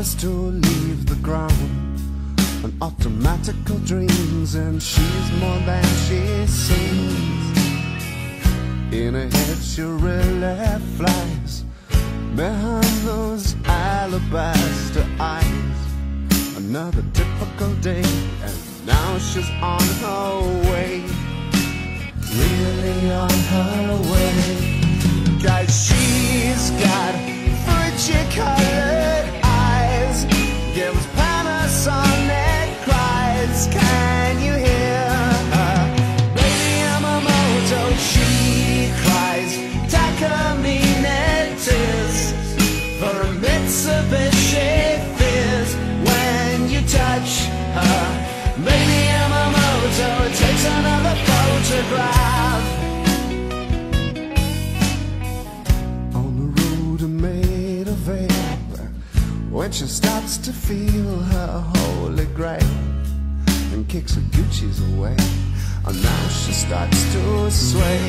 starts to leave the ground on automatical dreams, and she's more than she seems. In her head she really flies behind those alabaster eyes. Another typical day, and now she's on her way. Really on her way. 'Cause she's got Fuji-colored eyes, gives Panasonic cries. Can you hear her? Baby Yamamoto, she cries. Takamine tears for a Mitsubishi fizz when you touch her. Baby Yamamoto takes another photograph. On the road made of veil, when she starts to feel her holy grail and kicks her Gucci's away, and now she starts to sway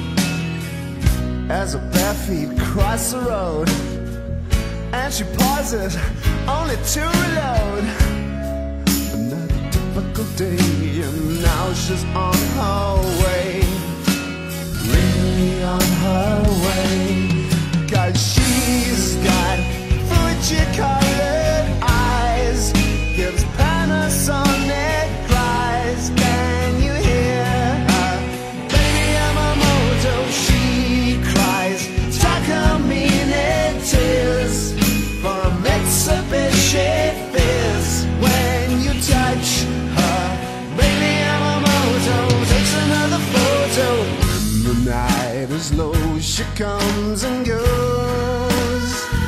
as her bare feet cross the road, and she pauses only to reload. Another typical day, and now she's on her way. Really on her way. 'Cause she's got Fuji-colored eyes, gives Panasonic cries. Can you hear her? Baby Yamamoto, she cries. Takamine tears for a Mitsubishi fizz when you touch her. Baby Yamamoto takes another photo. When the night is low, she comes and goes,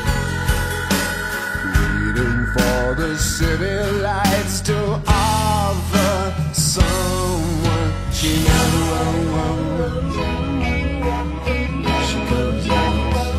waiting for the city lights to offer someone she knows. She goes out.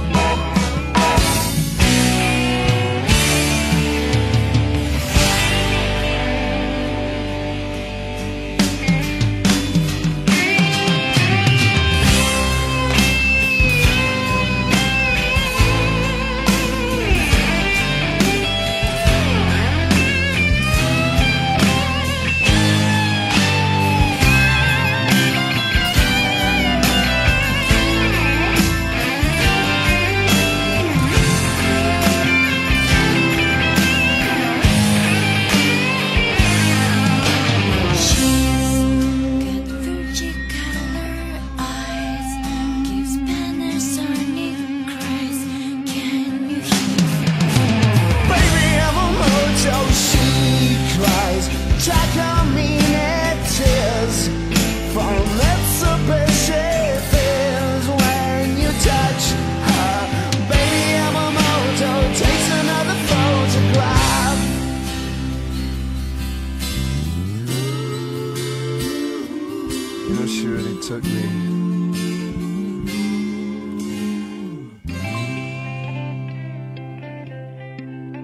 Takamine tears for a Mitsubishi fizz when you touch her. Baby Yamamoto takes another photograph. You know, she really took me.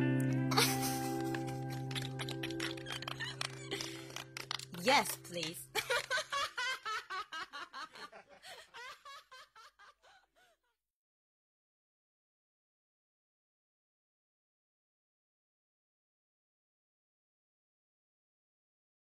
Yes, please.